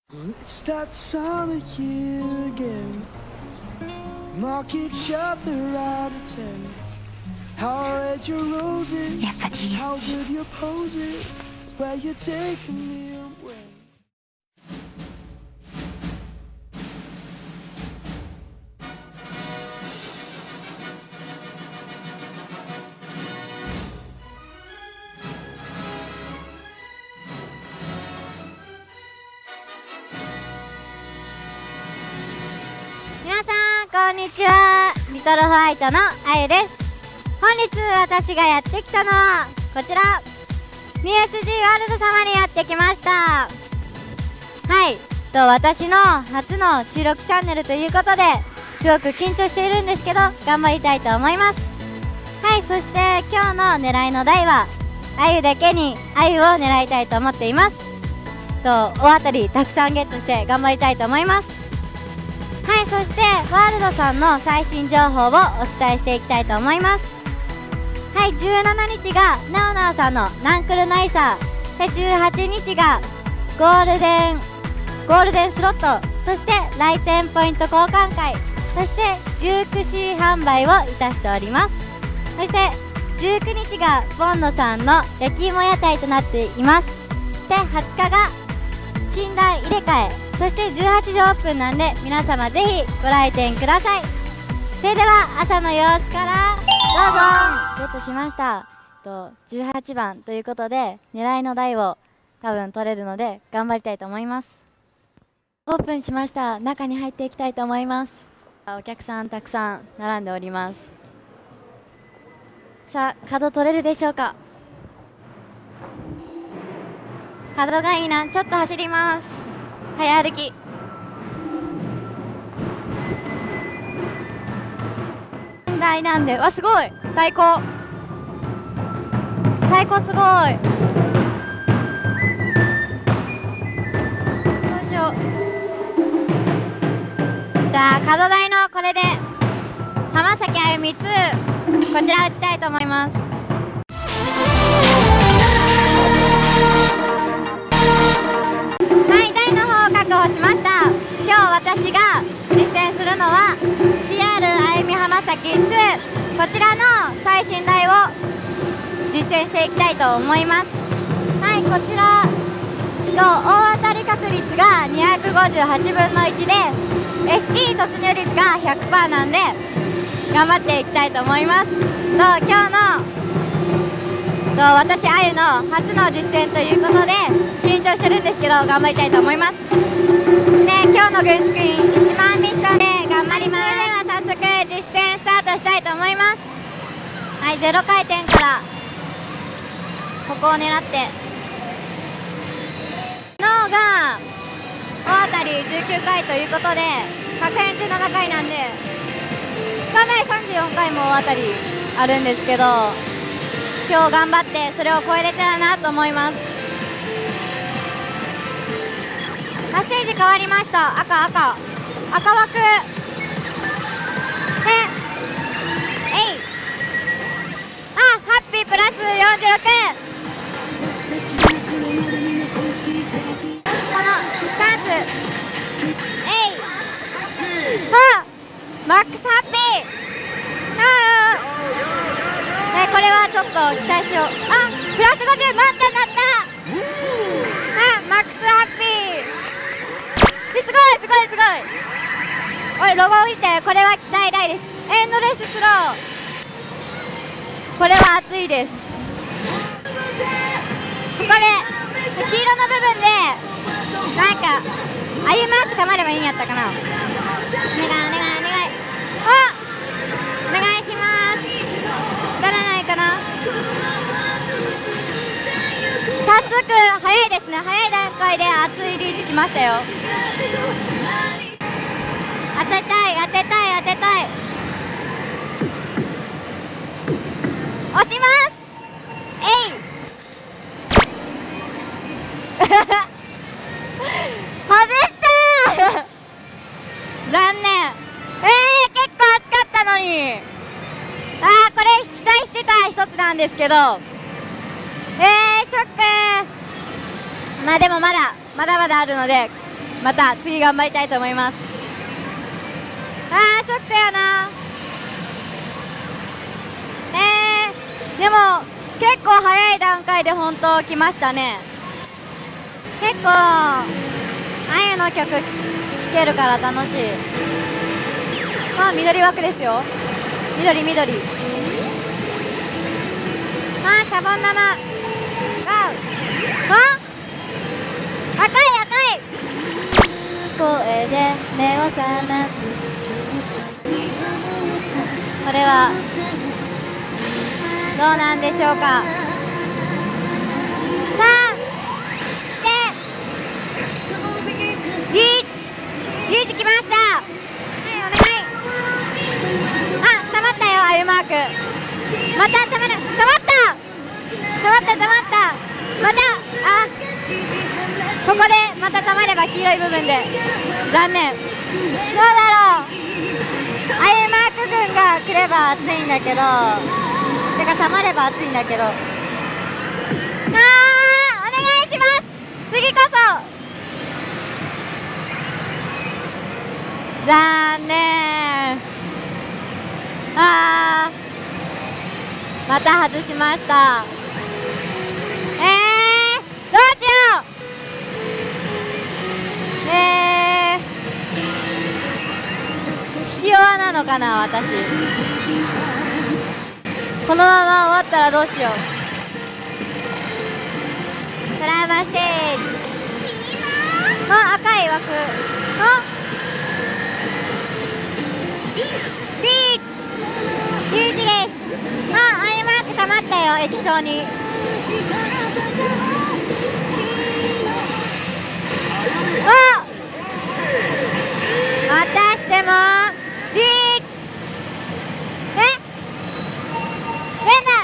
It's that time of year again. Market shop, they're out of ten. How red your roses, how good your poses, where you taking me and when. 皆さんこんにちは。リトルホワイトのあゆです。本日私がやってきたのはこちら BSG ワールド様にやってきました。はい、私の初の収録チャンネルということですごく緊張しているんですけど頑張りたいと思います。はい、そして今日の狙いの台はあゆだけにあゆを狙いたいと思っています。大当たりたくさんゲットして頑張りたいと思います。はい、そしてワールドさんの最新情報をお伝えしていきたいと思います。はい、17日がなおなおさんのナンクルナイサーで、18日がゴールデンスロット、そして来店ポイント交換会、そしてリュークシー販売をいたしております。そして19日がボンドさんの焼き芋屋台となっています。で、20日が寝台入れ替え、そして18時オープンなんで皆様ぜひご来店ください。それでは朝の様子からどうぞ。ゲットしました。18番ということで狙いの台を多分取れるので頑張りたいと思います。オープンしました。中に入っていきたいと思います。お客さんたくさん並んでおります。さあ、角取れるでしょうか。角がいいな。ちょっと走ります。早歩き。台なんで、わ、すごい太鼓すごい。どうしよう。じゃあ角台のこれで浜崎あゆみ2こちら打ちたいと思います。はい、台の方を確保しました。今日私が実践するのは CR あゆみ浜崎2、こちらの最新台を実践していきたいと思います。はい、こちら大当たり確率が258分の1で ST 突入率が 100% なんで頑張っていきたいと思います。今日の私あゆの初の実践ということで緊張してるんですけど頑張りたいと思います。で、今日の軍資金1万ミッションで頑張ります。それでは早速実践スタートしたいと思います。はい、0回転からここを狙って脳が大当たり19回ということで100円中7回なんで2日目34回も大当たりあるんですけど、今日頑張ってそれを超えれたらなと思います。ステージ変わりました。赤枠で、ハッピープラス46。このチャンス、マックスハッピー。これはちょっと期待しよう。プラス50満タンだった。マックスハッピー。すごい。おい、ロゴを見て、これは期待大です。エンドレススロー。これは熱いです。ここで黄色の部分でなんかあゆマークたまればいいんやったかな。お願い。お願いします。当たらないかな。早速早いですね。早い段階で熱いリーチきましたよ。当てたい。押します。外した残念。結構熱かったのに。これ期待してた一つなんですけど、ショック。でもまだあるのでまた次頑張りたいと思います。ショックやな。でも結構早い段階で本当来ましたね。結構あゆの曲聴けるから楽しい。緑枠ですよ。緑。シャボン玉が赤い声で目を覚ます。これはどうなんでしょうか。さあ来て、リーチ来ました。はい、お願い。溜まったよ、あゆマーク。また溜まったまた、ここでまた溜まれば黄色い部分で残念。どうだろう、あゆマーク軍が来れば熱いんだけど、てか溜まれば熱いんだけど、お願いします、次こそ。残念。また外しました。どうしよう。引き弱なのかな、私。このまま終わったらどうしよう。トラウマステージ。赤い枠。リーチです。アイマーク溜まったよ、液晶に。またしてもリーチ。連打。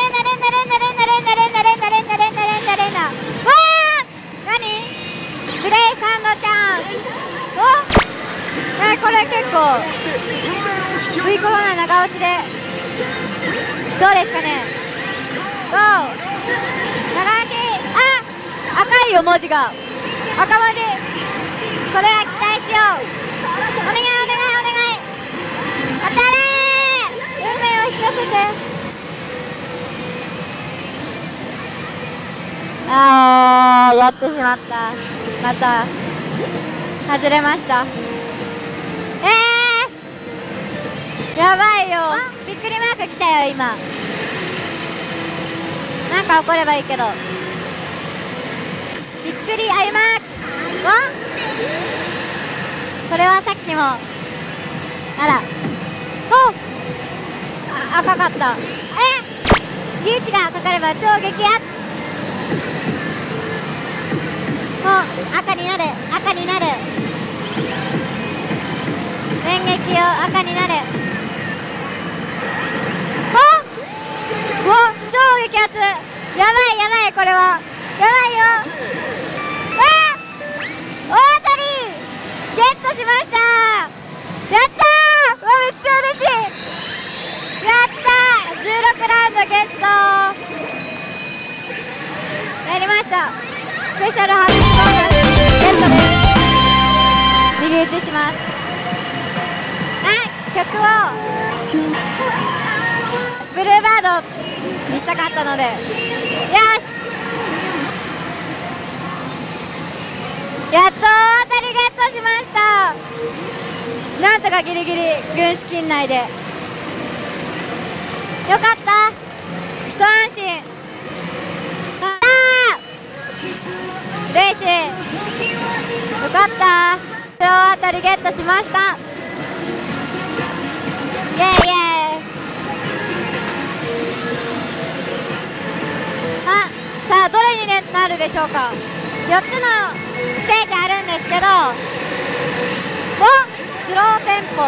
何？グレイサンドチャンス。これ結構 V コロナ長押しでどうですかね。長押し。赤いよ、文字が赤文字。これは期待しよう。お願い。当たれー。運命を引き寄せて。やってしまった。また外れました。やばいよ。びっくりマーク来たよ、今。なんか起こればいいけど。びっくりアイマーク。これはさっきも赤かった。リーチがかかれば超激アツ。もう赤になる。電撃を赤になる。超激アツ。やばい、これはやばいよ。大当たりゲットしました。やったー。めっちゃ嬉しい。やったー。16ラウンドゲット。やりました。スペシャルハッピーボーナスゲットです。右打ちします。曲をブルーバードにしたかったので、よし、やっと大当たりゲットしました。なんとかギリギリ軍資金内でよかった。一安心。レイシーよかった。大当たりゲットしました。イエーイ。さあどれになるでしょうか。4つのステージあるんですけど、スローテンポ。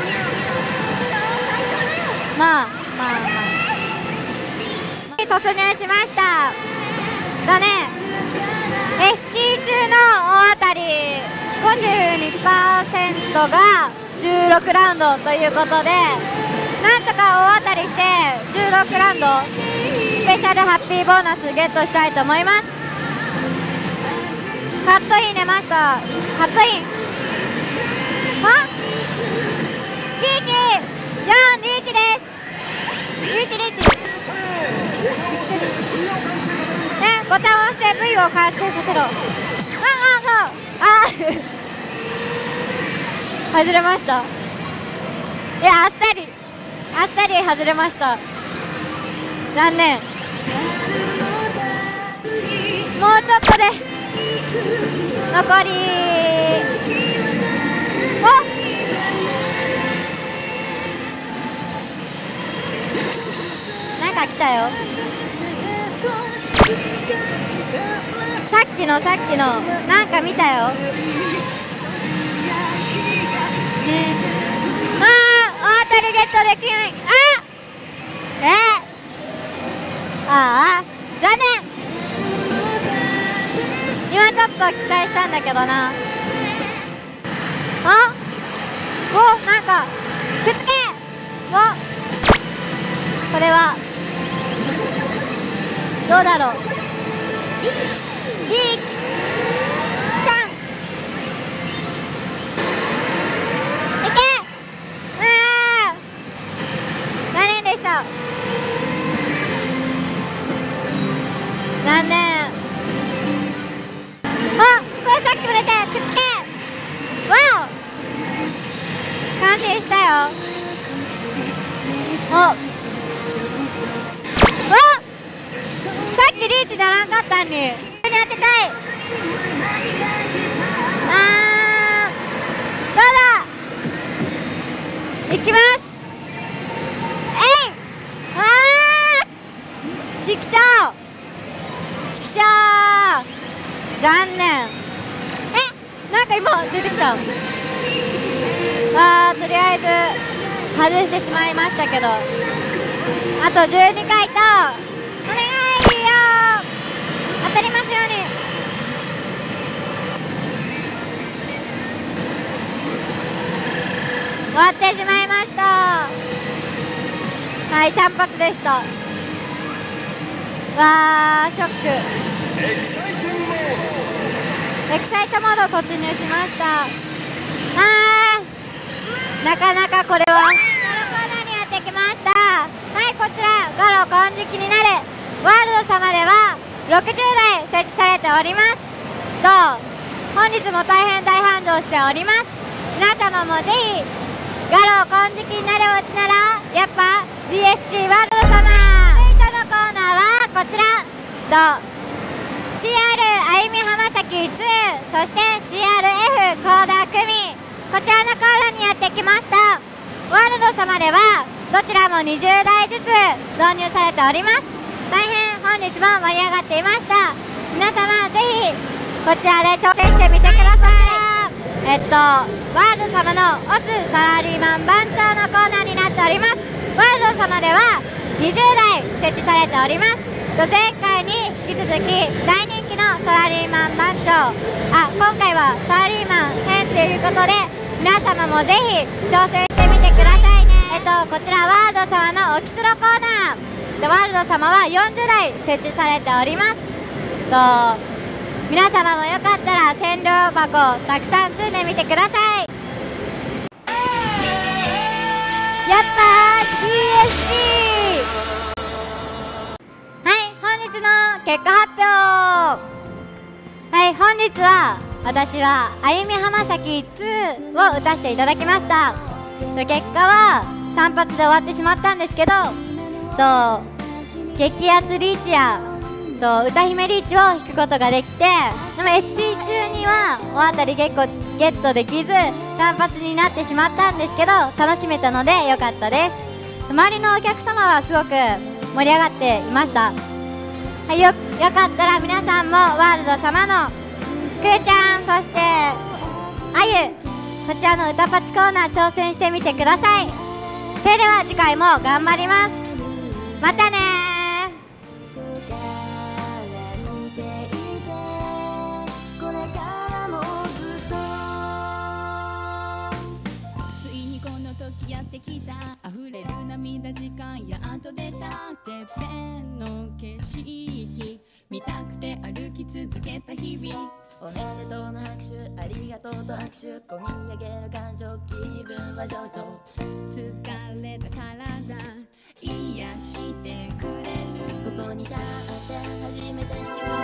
突入しましただね。ST 中の大当たり 52% が16ラウンドということで、なんとか大当たりして16ラウンドスペシャルハッピーボーナスゲットしたいと思います。 カットイン出ました。カットイン。あ、リーチ、4リーチです。リーチリーチ。ね、ボタンを押して V を完成させろ。外れました。あっさり外れました。残念。もうちょっとで残り。なんか来たよ。さっきのなんか見たよ。大当たりゲットできない。残念。今ちょっと期待したんだけどな。なんかくっつけ。これはどうだろう。リーチチャンス。いけ。残念でした。残念。これさっきも出てくっつけ。わお、完成したよ。さっきリーチならんかったんに。に当てたい。どうだ。いきます。ちくしょう。残念。なんか今出てきた。とりあえず外してしまいましたけど、あと12回とお願いよ。当たりますように。終わってしまいました。はい、単発でした。ショック。エキサイトモード突入しました。なかなかこれはガロコーナーにやってきました。はい、こちらガロ金色になるワールド様では60台設置されております。本日も大変大繁盛しております。皆様もぜひガロ金色になるお家ならやっぱ DSC ワールド様。続いてのコーナーはこちら。CR あゆみ浜崎2、そして CRF コーダー組、こちらのコーナーにやってきました。ワールド様ではどちらも20台ずつ導入されております。大変本日も盛り上がっていました。皆様ぜひこちらで挑戦してみてください。ワールド様のオスサラリーマン番長のコーナーになっております。ワールド様では20台設置されております。前回に引き続き大人気のサラリーマン番長、今回はサラリーマン編ということで皆様もぜひ挑戦してみてくださいね。こちらワールド様のオキスロコーナー。ワールド様は40台設置されております。皆様もよかったら千両箱たくさん積んでみてください。やったー DSC。結果発表。はい、本日は私はあゆみ浜崎2を打たせていただきました。結果は単発で終わってしまったんですけど、激アツリーチや歌姫リーチを引くことができて、でも ST 中には大当たりゲットできず単発になってしまったんですけど、楽しめたので良かったです。周りのお客様はすごく盛り上がっていました。はい、よかったら皆さんもワールド様のくーちゃん、そしてあゆ、こちらの歌パチコーナー挑戦してみてください。それでは次回も頑張ります。またねついにこの時やってきた、溢れる涙時間やっと出たてっぺんの景色見たくて歩き続けた日々。 おめでとうの拍手ありがとうと握手込み上げる感情気分は上々 疲れた体癒してくれるここに立って初めて気づ